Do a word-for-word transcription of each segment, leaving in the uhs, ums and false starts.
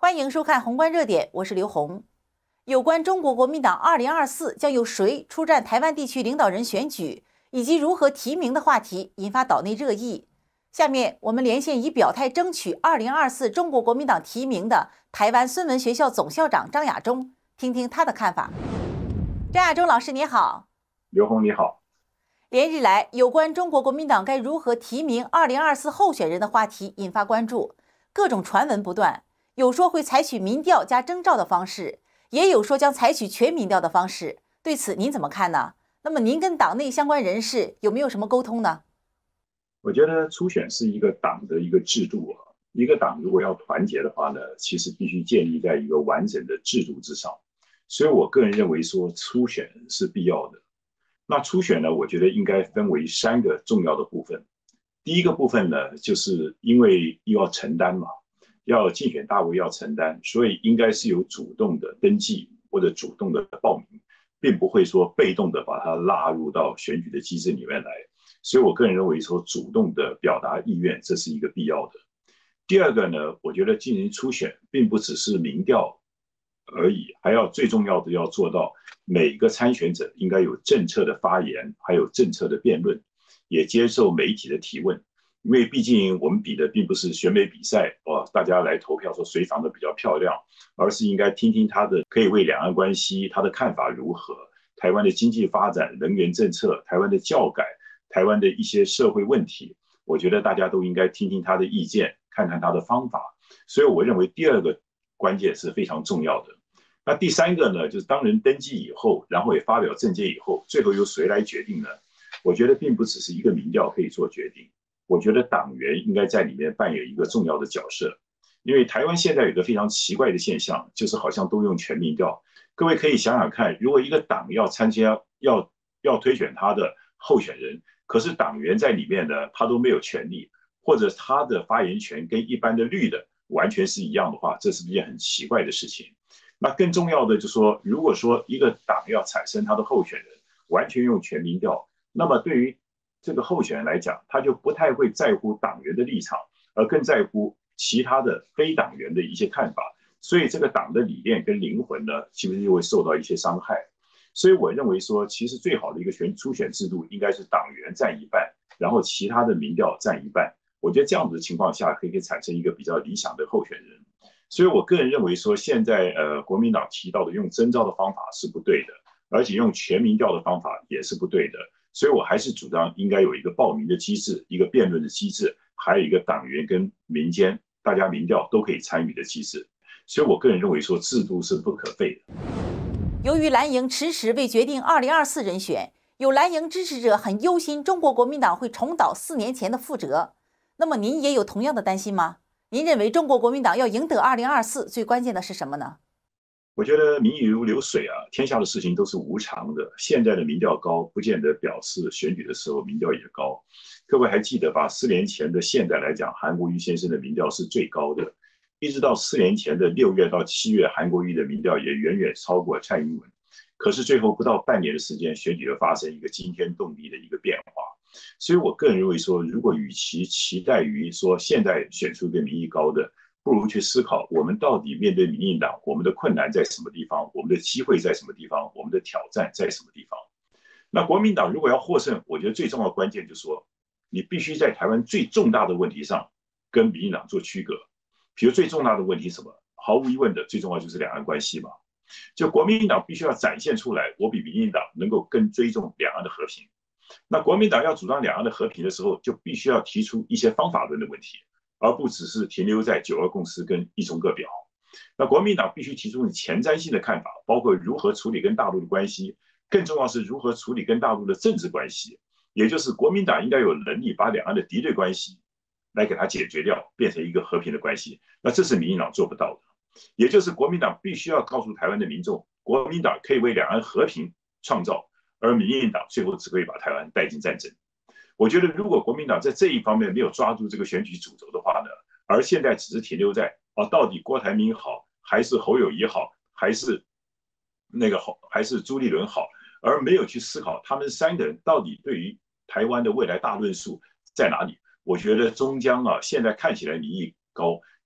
欢迎收看《宏观热点》，我是刘红。有关中国国民党二零二四将由谁出战台湾地区领导人选举，以及如何提名的话题，引发岛内热议。下面我们连线已表态争取二零二四中国国民党提名的台湾孙文学校总校长张亚中，听听他的看法。张亚中老师，你好。 刘红，你好。 连日来，有关中国国民党该如何提名二零二四候选人的话题引发关注，各种传闻不断。有说会采取民调加征召的方式，也有说将采取全民调的方式。对此您怎么看呢？那么您跟党内相关人士有没有什么沟通呢？ 我觉得初选是一个党的一个制度啊，一个党如果要团结的话呢，其实必须建立在一个完整的制度之上。所以我个人认为说初选是必要的。那初选呢，我觉得应该分为三个重要的部分。第一个部分呢，就是因为又要承担嘛。要竞选大位要承担，所以应该是有主动的登记或者主动的报名，并不会说被动的把它纳入到选举的机制里面来。所以我个人认为说主动的表达意愿，这是一个必要的。第二个呢，我觉得进行初选并不只是民调而已，还要最重要的要做到每个参选者应该有政策的发言，还有政策的辩论，也接受媒体的提问。因为毕竟我们比的并不是选美比赛哦，大家来投票说谁长得比较漂亮，而是应该听听他的可以为两岸关系他的看法如何，台湾的经济发展、能源政策、台湾的教改、台湾的一些社会问题，我觉得大家都应该听听他的意见，看看他的方法。所以我认为第二个关键是非常重要的。那第三个呢，就是当人登记以后，然后也发表政见以后，最后由谁来决定呢？我觉得并不只是一个民调可以做决定。我觉得党员应该在里面扮演一个重要的角色，因为台湾现在有一个非常奇怪的现象，就是好像都用全民调。各位可以想想看，如果一个党要参加，要要推选他的候选人，可是党员在里面呢，他都没有权利，或者他的发言权跟一般的绿的完全是一样的话，这是一件很奇怪的事情。那更重要的就是说，如果说一个党要产生他的候选人，完全用全民调，那么对于这个候选人来讲，他就不太会在乎党员的立场，而更在乎其他的非党员的一些看法，所以这个党的理念跟灵魂呢，其实就会受到一些伤害。所以我认为说，其实最好的一个选初选制度应该是党员占一半，然后其他的民调占一半。我觉得这样子的情况下，可以产生一个比较理想的候选人。所以我个人认为说，现在呃国民党提到的用征召的方法是不对的，而且用全民调的方法也是不对的。所以我还是主张应该有一个报名的机制，一个辩论的机制，还有一个党员跟民间大家民调都可以参与的机制。所以我个人认为说制度是不可废的。 由于蓝营迟迟未决定二零二四人选，有蓝营支持者很忧心中国国民党会重蹈四年前的覆辙。那么您也有同样的担心吗？您认为中国国民党要赢得二零二四最关键的是什么呢？ 我觉得民意如流水啊，天下的事情都是无常的。现在的民调高，不见得表示选举的时候民调也高。各位还记得吧？四年前的现在来讲，韩国瑜先生的民调是最高的，一直到四年前的六月到七月，韩国瑜的民调也远远超过蔡英文。可是最后不到半年的时间，选举又发生一个惊天动地的一个变化。所以我个人认为说，如果与其期待于说现在选出一个民意高的，不如去思考，我们到底面对民进党，我们的困难在什么地方，我们的机会在什么地方，我们的挑战在什么地方。那国民党如果要获胜，我觉得最重要的关键就是说，你必须在台湾最重大的问题上跟民进党做区隔。比如最重大的问题是什么？毫无疑问的，最重要就是两岸关系嘛。就国民党必须要展现出来，我比民进党能够更追重两岸的和平。那国民党要主张两岸的和平的时候，就必须要提出一些方法论的问题，而不只是停留在九二共识跟一中各表。那国民党必须提出你前瞻性的看法，包括如何处理跟大陆的关系，更重要是如何处理跟大陆的政治关系。也就是国民党应该有能力把两岸的敌对关系来给它解决掉，变成一个和平的关系。那这是民进党做不到的。也就是国民党必须要告诉台湾的民众，国民党可以为两岸和平创造，而民进党最后只会把台湾带进战争。我觉得如果国民党在这一方面没有抓住这个选举主轴的话呢，而现在只是停留在哦，到底郭台铭好，还是侯友宜好，还是那个好，还是朱立伦好，而没有去思考他们三个人到底对于台湾的未来大论述在哪里。我觉得中江啊，现在看起来民意高，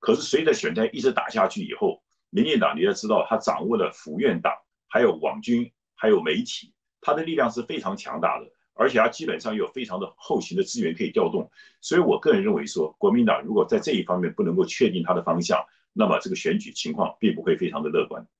可是随着选战一直打下去以后，民进党你要知道，他掌握了府院党，还有网军，还有媒体，他的力量是非常强大的，而且他基本上有非常的后勤的资源可以调动。所以我个人认为说，国民党如果在这一方面不能够确定他的方向，那么这个选举情况并不会非常的乐观。